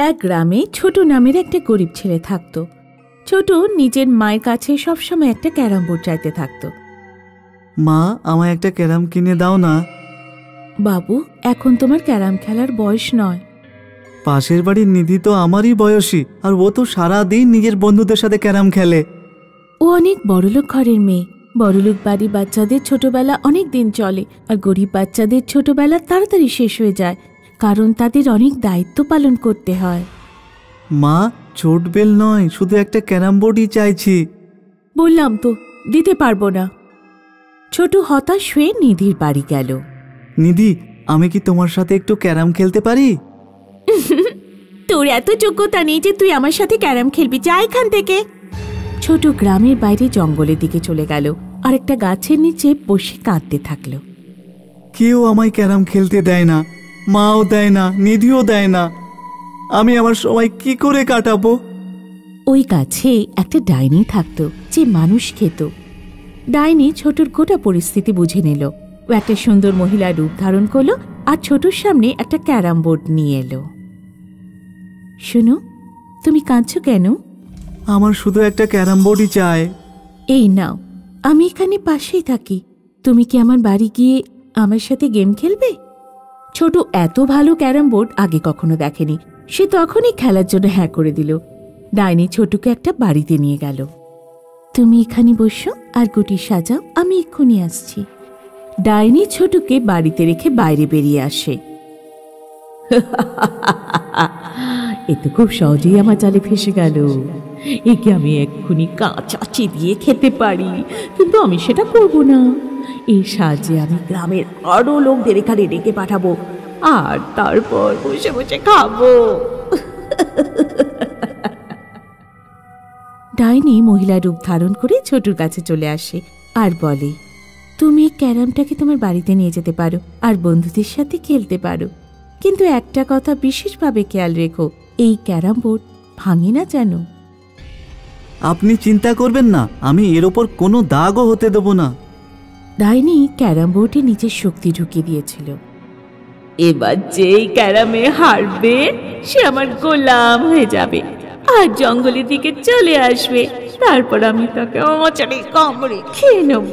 এক গ্রামে ছোট নামের একটা গরিব ছেলে থাকত। ছোট নিজের মায়ের কাছে সবসময় একটা ক্যারাম বোর্ড চাইতে থাকত। মা, আমায় একটা ক্যারাম কিনে দাও না। বাবু, এখন তোমার ক্যারাম খেলার বয়স নয়। পাশের বাড়ির নিধি তো আমারই বয়সী, আর ও তো সারাদিন নিজের বন্ধুদের সাথে ক্যারাম খেলে। ও অনেক বড়লোক ঘরের মেয়ে। বড়লোক বাড়ির বাচ্চাদের ছোটবেলা অনেক দিন চলে, আর গরিব বাচ্চাদের ছোটবেলা তাড়াতাড়ি শেষ হয়ে যায়, কারণ তাদের অনেক দায়িত্ব পালন করতে হয়। মা, ছোট বেল নয়, শুধু একটা ক্যারাম বোর্ডই চাইছি। বললাম তো দিতে পারবো না। ছোট হতাশ হয়ে নিধির বাড়ি গেল। নিধি, আমি কি তোমার সাথে একটু ক্যারাম খেলতে পারি? তোর এত যোগ্যতা নেই যে তুই আমার সাথে ক্যারাম খেলবি, যা এখান থেকে। ছোট গ্রামের বাইরে জঙ্গলের দিকে চলে গেল, আর একটা গাছের নিচে বসে কাঁদতে থাকলো। কেউ আমায় ক্যারাম খেলতে দেয় না, মাও দেয় না, নিধিও দেয় না। আমি আমার সময় কি করে কাটাবো? ওই গাছে একটা ডাইনি থাকতো যে মানুষ খেত। ডাইনি ছোটর গোটা পরিস্থিতি বুঝে নিল। ও একটা সুন্দর মহিলার রূপ ধারণ করলো আর ছোটর সামনে একটা ক্যারাম বোর্ড নিয়ে এলো। শুনো, তুমি কাঁদছো কেন? আমার শুধু একটা ক্যারাম বোর্ডই চাই। এই নাও, আমি এখানে পাশেই থাকি। তুমি কি আমার বাড়ি গিয়ে আমার সাথে গেম খেলবে? ছোট এত ভালো ক্যারাম বোর্ড আগে কখনো দেখেনি। সে তখনই খেলার জন্য হ্যাঁ করে দিল। ডাইনি ছোটকে একটা বাড়িতে নিয়ে গেল। তুমি এখানে বসো আর গুটি সাজাও, আমি এক্ষুনি আসছি। ডাইনি ছোটকে বাড়িতে রেখে বাইরে বেরিয়ে আসে। এ তো খুব সহজেই আমার জালে ফেসে গেল। একে আমি এক্ষুনি কাঁচা চিবিয়ে খেতে পারি, কিন্তু আমি সেটা করব না। এই সাহায্যে আমি গ্রামের আরো লোকদের এখানে ডেকে পাঠাবো, আর তারপর বসে বসে খাবো। ডাইনি মহিলার রূপ ধারণ করে ছোটুর কাছে চলে আসে আর বলে, তুমি ক্যারামটাকে তোমার বাড়িতে নিয়ে যেতে পারো আর বন্ধুদের সাথে খেলতে পারো, কিন্তু একটা কথা বিশেষভাবে খেয়াল রেখো, এই ক্যারাম বোর্ড ভাঙে না যেন। আপনি চিন্তা করবেন না, আমি এর ওপর কোনো দাগও হতে দেব না। ডাইনি ক্যারাম বোর্ডে নিজের শক্তি ঢুকিয়ে দিয়েছিল। এবার যেই ক্যারামে হারবে সে আমার গোলাম হয়ে যাবে আর জঙ্গলের দিকে চলে আসবে। তারপর আমি তাকে অচারে কামড়ে খেয়ে নেব।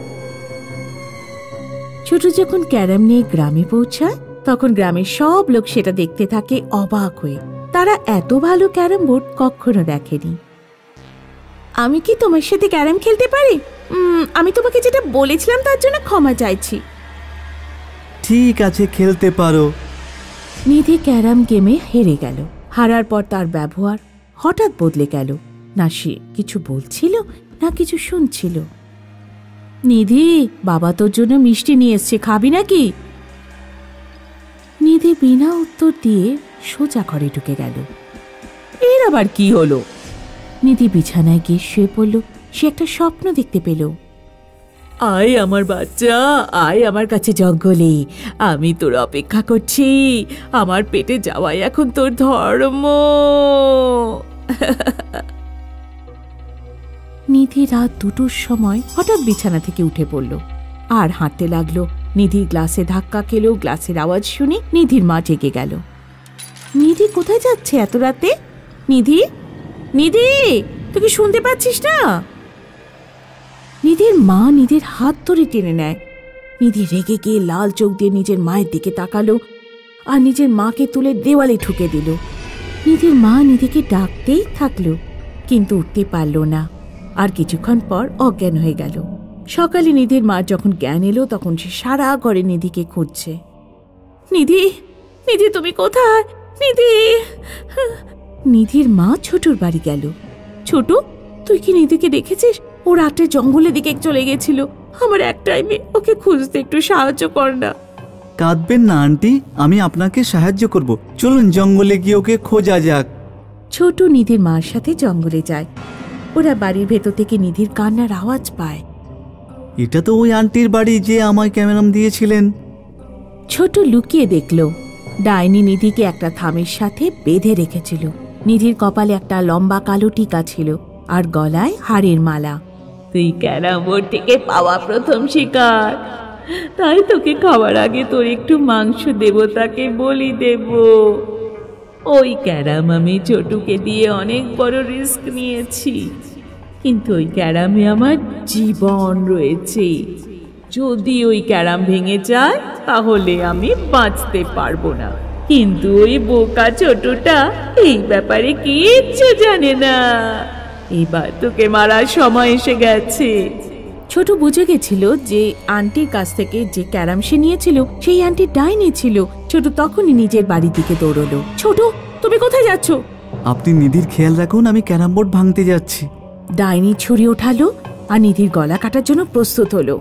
ছোট যখন ক্যারাম নিয়ে গ্রামে পৌঁছায়, তখন গ্রামের সব লোক সেটা দেখতে থাকে অবাক হয়ে। তারা এত ভালো ক্যারাম বোর্ড কখনো দেখেনি। আমি কি তোমার সাথে ক্যারাম খেলতে পারি? আমি তোমাকে যেটা বলেছিলাম তার জন্য ক্ষমা চাইছি। ঠিক আছে, খেলতে পারো। নিধি ক্যারাম গেমে হেরে গেল। হারার পর তার ব্যবহার হঠাৎ বদলে গেল। না সে কিছু বলছিল, না কিছু শুনছিল। নিধি, বাবা তোর জন্য মিষ্টি নিয়ে এসছে, খাবি নাকি? নিধি বিনা উত্তর দিয়ে সোজা ঘরে ঢুকে গেল। এর আবার কি হলো? নিধি বিছানায় গিয়ে শুয়ে পড়ল। সে একটা স্বপ্ন দেখতে পেল। আয় আমার বাচ্চা, আয় আমার কাছে জঙ্গলে, আমি তোর অপেক্ষা করছি। আমার পেটে যাওয়াই এখন তোর ধর্ম। নিধি রাত 2টোর সময় হঠাৎ বিছানা থেকে উঠে পড়ল আর হাঁটতে লাগলো। নিধির গ্লাসে ধাক্কা খেলো। গ্লাসের আওয়াজ শুনে নিধির মা জেগে গেল। নিধি কোথায় যাচ্ছে এত রাতে? নিধি, নিধি, তুই কি শুনতে পাচ্ছিস না? নিধির মা নিধির হাত ধরে টেনে নেয়। নিধি রেগে গিয়ে লাল চোখ দিয়ে নিজের মায়ের দিকে তাকালো আর নিজের মাকে তুলে দেওয়ালে ঠুকে দিল। নিধির মা নিধিকে ডাকতেই থাকলো, কিন্তু উঠতে পারল না, আর কিছুক্ষণ পর অজ্ঞান হয়ে গেল। সকালে নিধির মা যখন জ্ঞান এলো, তখন সে সারা ঘরে নিধিকে খুঁজছে। নিধি, নিধি, তুমি কোথায়? নিধি। নিধির মা ছোটর বাড়ি গেল। ছোট, তুই কি নিধিকে দেখেছিস? ও রাতে জঙ্গলের দিকে চলে গেছিল। আমার একটাই মেয়ে, ওকে খুঁজতে একটু সাহায্য কর না। কাঁদবেন না আন্টি, আমি আপনাকে সাহায্য করব। চলুন জঙ্গলে গিয়ে ওকে খোঁজা যাক। ছোট নিধির মার সাথে জঙ্গলে যায়। ওরা বাড়ির ভেতর থেকে নিধির কান্নার আওয়াজ পায়। এটা তো ওই আন্টির বাড়ি যে আমায় ক্যামেরাম দিয়েছিলেন। ছোট লুকিয়ে দেখল ডাইনি নিধিকে একটা থামের সাথে বেঁধে রেখেছিল। নিধির কপালে একটা লম্বা কালো টিকা ছিল আর গলায় হাড়ের মালা। তুই ক্যারাম বোর্ড থেকে পাওয়া প্রথম শিকার, তাই তোকে খাওয়ার আগে তোর একটু মাংস দেবতাকে বলি দেব। ওই ক্যারাম আমি ছোটুকে দিয়ে অনেক বড় রিস্ক নিয়েছি, কিন্তু ওই ক্যারামে আমার জীবন রয়েছে। যদি ওই ক্যারাম ভেঙে যায় তাহলে আমি বাঁচতে পারবো না। কিন্তু ওই বোকা ছোটটা এই ব্যাপারে কিচ্ছু জানে না। এবার তোকে মারার সময় এসে গেছে। ছোট বুঝে গেছিল যে আন্টির কাছ থেকে যে ক্যারাম সে নিয়েছিল সেই আন্টি ডাইনি ছিল। ছোট তখনই নিজের বাড়ির দিকে দৌড়লো। ছোট, তুমি কোথায় যাচ্ছ? আপনি নিধির খেয়াল রাখুন, আমি ক্যারাম বোর্ড ভাঙতে যাচ্ছি। ডাইনি ছুরি ওঠালো আর নিধির গলা কাটার জন্য প্রস্তুত হলো।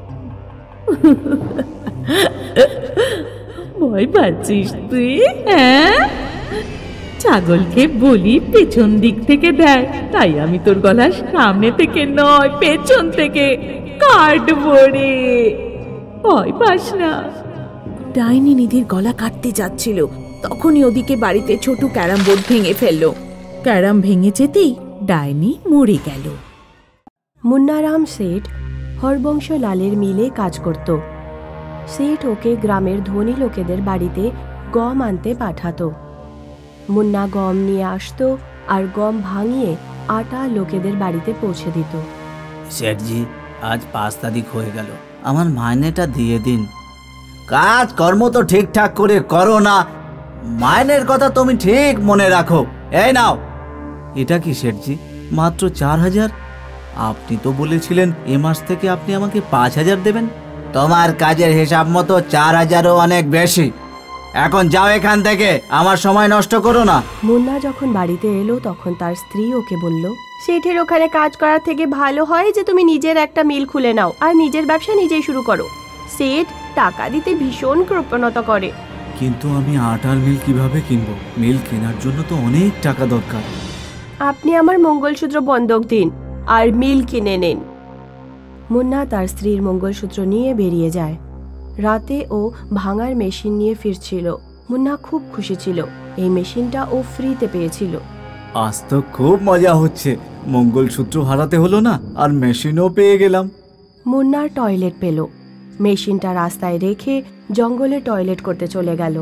ভয় পাচ্ছিস তুই? হ্যাঁ, ছাগলকে বলি পেছন দিক থেকে দেয়, তাই আমি তোর গলার সামনে থেকে নয় পেছন থেকে কাটবো রে। ভয় পাস না। ডাইনি নিধির গলা কাটতে যাচ্ছিল, তখনই ওদিকে বাড়িতে ছোট ক্যারাম বোর্ড ভেঙে ফেললো। ক্যারাম ভেঙে যেতেই ডাইনি মরে গেল। মুন্নারাম শেঠ হরবংশ লালের মিলে কাজ করত। শেঠ ওকে গ্রামের ধনী লোকেদের বাড়িতে গম আনতে পাঠাতো। মুন্না গম নিয়ে আসতো আর গম ভাঙিয়ে আটা লোকেদের বাড়িতে পৌঁছে দিত। শেঠজি, আজ 5 তারিখ হয়ে গেল, আমার মাইনেটা দিয়ে দিন। কাজ কর্ম তো ঠিকঠাক করে করো না, মাইনের কথা তুমি ঠিক মনে রাখো। এই নাও। এটা কি শেঠজি, মাত্র 4000? আপনি তো বলেছিলেন এ মাস থেকে আপনি আমাকে 5000 দেবেন। তোমার কাজের হিসাব মতো 4000ও অনেক বেশি। এখন যাও এখান থেকে, আমার সময় নষ্ট করো না। মুন্না যখন বাড়িতে এলো তখন তার স্ত্রী ওকে বলল, শেঠের ওখানে কাজ করার থেকে ভালো হয় যে তুমি নিজের একটা মিল খুলে নাও আর নিজের ব্যবসা নিজেই শুরু করো। শেঠ টাকা দিতে ভীষণ কৃপণতা করে। কিন্তু আমি আটার মিল কিভাবে কিনবো? মিল কেনার জন্য তো অনেক টাকা দরকার। আপনি আমার মঙ্গলসূত্র বন্ধক দিন আর মিল কিনে নিন। মুন্না তার স্ত্রীর মঙ্গলসূত্র নিয়ে বেরিয়ে যায়। রাতে ও ভাঙার মেশিন নিয়ে ফিরছিল। মুন্না খুব খুশি ছিল, এই মেশিনটা ও ফ্রিতে পেয়েছিল। আজ তো খুব মজা হচ্ছে, মঙ্গলসূত্র হারাতে হলো না আর মেশিনও পেয়ে গেলাম। মুন্নার টয়লেট পেল। মেশিনটা রাস্তায় রেখে জঙ্গলে টয়লেট করতে চলে গেল।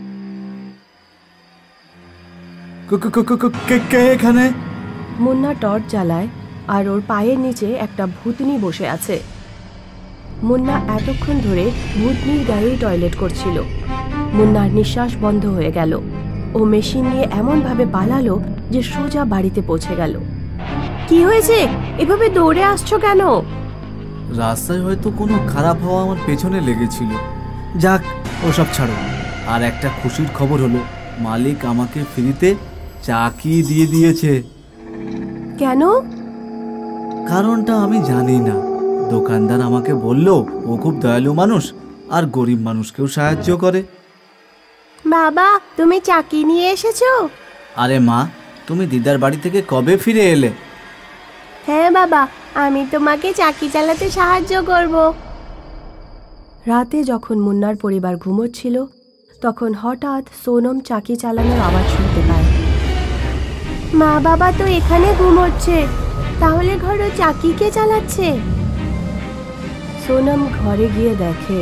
কে এখানে? মুন্না টর্চ জ্বালায় আর ওর পায়ের নিচে একটা ভূতনি বসে আছে। মুন্না এতক্ষণ ধরে ভূতনির গায়েই টয়লেট করছিল। মুন্নার নিঃশ্বাস বন্ধ হয়ে গেল। ও মেশিন নিয়ে এমনভাবে পালালো যে সোজা বাড়িতে পৌঁছে গেল। কি হয়েছে? এভাবে দৌড়ে আসছো কেন? রাস্তায় হয়তো কোনো খারাপ হাওয়া আমার পেছনে লেগেছিল। যাক, ওসব ছাড়ো। আর একটা খুশির খবর হলো, মালিক আমাকে ফ্রিতে চাকি দিয়ে দিয়েছে। কেন? কারণটা আমি জানি না। দোকানদার আমাকে বলল ও খুব দয়ালু মানুষ আর গরিব মানুষকেও সাহায্য করে। বাবা, তুমি চাকি নিয়ে এসেছো? আরে মা, তুমি দিদার বাড়ি থেকে কবে ফিরে এলে? হ্যাঁ বাবা, আমি তোমাকে চাকি চালাতে সাহায্য করব। রাতে যখন মুন্নার পরিবার ঘুমোচ্ছিল তখন হঠাৎ সোনম চাকি চালানোর আওয়াজ শুনতে পায়। মা বাবা তো এখানে ঘুমোচ্ছে, তাহলে ঘরে চাকি কে চালাচ্ছে? সোনম ঘরে গিয়ে দেখে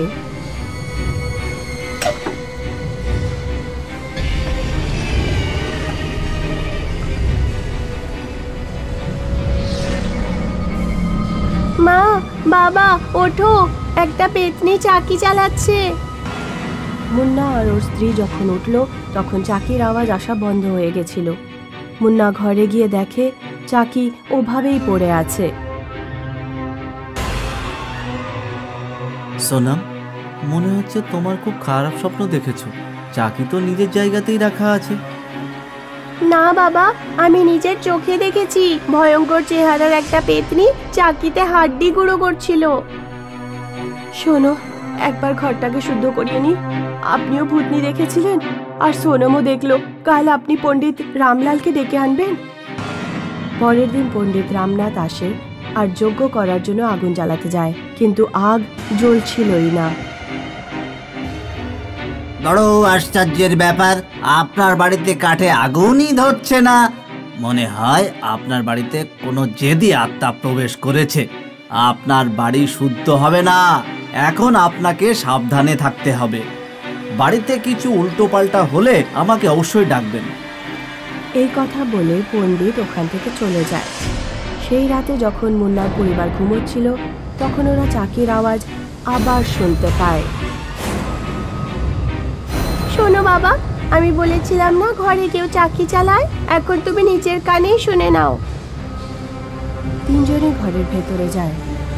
মা বাবা ওঠো, একটা পেতনি চাকি চালাচ্ছে। মুন্না আর ওর স্ত্রী যখন উঠল তখন চাকির আওয়াজ আসা বন্ধ হয়ে গেছিল। মুন্না ঘরে গিয়ে দেখে চাকি ওভাবেই পড়ে আছে। সোনাম, মনে হচ্ছে তোমার খুব খারাপ স্বপ্ন দেখেছো। চাকি তো নিজের জায়গাতেই রাখা আছে। না বাবা, আমি নিজের চোখে দেখেছি ভয়ঙ্কর চেহারার একটা পেতনি চাকিতে হাড্ডি গুঁড়ো করছিল। শোনো, একবার ঘরটাকে শুদ্ধ করিয়ে নি। আপনিও ভূতনি দেখেছিলেন আর সোনমও দেখলো। কাল আপনি পণ্ডিত রামলালকে ডেকে আনবেন। পরের দিন পণ্ডিত রামনাথ আসে আর যজ্ঞ করার জন্য আগুন জ্বালাতে যায়, কিন্তু আগ জ্বলছিলই না। বড় আশ্চর্যের ব্যাপার, আপনার বাড়িতে কাঠে আগুনই ধরছে না। মনে হয় আপনার বাড়িতে কোনো জেদি আত্মা প্রবেশ করেছে। আপনার বাড়ি শুদ্ধ হবে না। এখন আপনাকে সাবধানে থাকতে হবে। বাড়িতে কিছু উল্টো পাল্টা হলে আমাকে অবশ্যই ডাকবেন। এই কথা বলে পণ্ডিত ওখান থেকে চলে যায়। সেই রাতে যখন মুন্নার পরিবার ঘুমোচ্ছিল তখন ওরা চাকির আওয়াজ আবার শুনতে পায়। শোনো বাবা, আমি বলেছিলাম না ঘরে কেউ চাকি চালায়, এখন তুমি নিজের কানেই শুনে নাও। তিনজনই ঘরের ভেতরে যায়।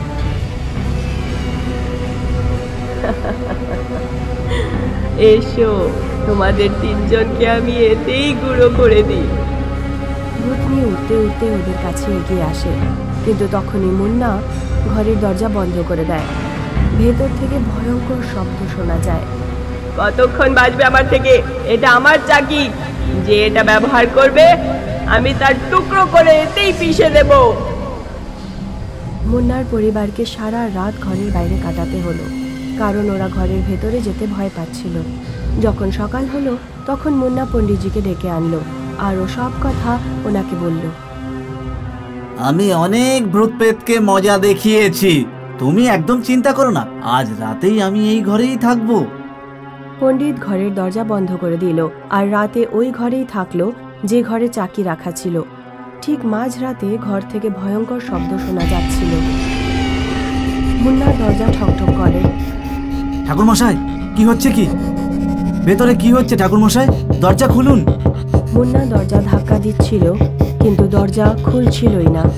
এসো, তোমাদের তিনজনকে আমি এতেই গুঁড়ো করে দিই। ভূতনি উঠতে উঠতে ওদের কাছে এগিয়ে আসে, কিন্তু তখনই মুন্না ঘরের দরজা বন্ধ করে দেয়। ভেতর থেকে ভয়ঙ্কর শব্দ শোনা যায়। কতক্ষণ বাজবে আমার থেকে? এটা আমার চাকি, যে এটা ব্যবহার করবে আমি তার টুকরো করে এতেই পিষে দেব। মুন্নার পরিবারকে সারা রাত ঘরের বাইরে কাটাতে হলো, কারণ ওরা ঘরের ভেতরে যেতে ভয় পাচ্ছিল। যখন সকাল হলো তখন মুন্না পণ্ডিতজিকে ডেকে আনলো আর ও সব কথা ওনাকে বলল। আমি অনেক ভূত প্রেতকে মজা দেখিয়েছি, তুমি একদম চিন্তা করো না, আজ রাতেই আমি এই ঘরেই থাকবো। পণ্ডিত ঘরের দরজা বন্ধ করে দিল আর রাতে ওই ঘরেই থাকলো যে ঘরে চাকি রাখা ছিল। ঠিক মাঝরাতে ঘর থেকে ভয়ঙ্কর শব্দ শোনা যাচ্ছিল। মুন্নার দরজা ঠকঠক করে। ঠাকুর মশাই, কি হচ্ছে? কি ভেতরে কি হচ্ছে? ঠাকুর মশাই, দরজা খুলুন। মুন্না দরজা ধাক্কা দিচ্ছিল, কিন্তু দরজা খুলছিলই না।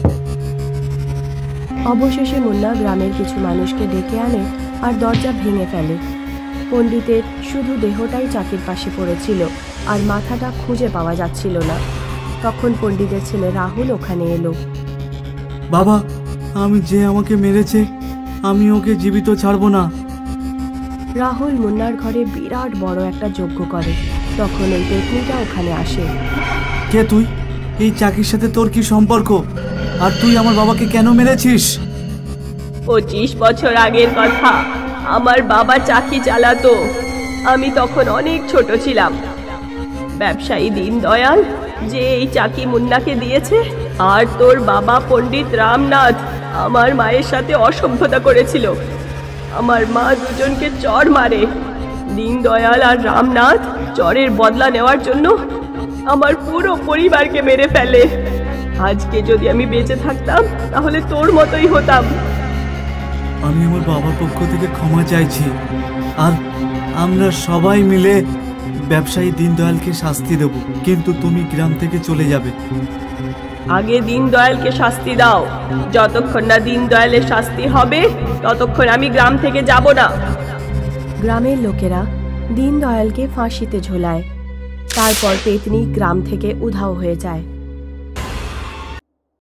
অবশেষে মুন্না গ্রামের কিছু মানুষকে ডেকে আনে আর দরজা ভেঙে ফেলে। পণ্ডিতের শুধু দেহটাই চাকির পাশে পড়েছিল আর মাথাটা খুঁজে পাওয়া যাচ্ছিল না। তখন পণ্ডিতের ছেলে রাহুল ওখানে এলো। বাবা, আমি যে আমাকে মেরেছে আমি ওকে জীবিত ছাড়বো না। রাহুল মুন্নার ঘরে বিরাট বড় একটা যজ্ঞ করে। তখন ওই পেতনিটা ওখানে আসে। কে তুই? এই চাকির সাথে তোর কি সম্পর্ক? আর তুই আমার বাবাকে কেন মেরেছিস? 25 বছর আগের কথা, আমার বাবা চাকি চালাতো। আমি তখন অনেক ছোট ছিলাম। ব্যবসায়ী দীনদয়াল যে এই চাকি মুন্নাকে দিয়েছে, আর তোর বাবা পণ্ডিত রামনাথ আমার মায়ের সাথে অসভ্যতা করেছিল। আমার মা দুজনকে চর মারে। দীনদয়াল আর রামনাথ চরের বদলা নেওয়ার জন্য আমার পুরো পরিবারকে মেরে ফেলে। আজকে যদি আমি বেঁচে থাকতাম তাহলে তোর মতোই হতাম। আমি আমার বাবার পক্ষ থেকে ক্ষমা চাইছি, আর আমরা সবাই মিলে ব্যবসায়ী দীনদয়ালকে শাস্তি দেব, কিন্তু তুমি গ্রাম থেকে চলে যাবে। আগে দীনদয়ালকে শাস্তি দাও। যতক্ষণ না দীনদয়ালের শাস্তি হবে ততক্ষণ আমি গ্রাম থেকে যাব না। গ্রামের লোকেরা দীনদয়ালকে ফাঁসিতে ঝোলায়। তারপর পেতনি গ্রাম থেকে উধাও হয়ে যায়।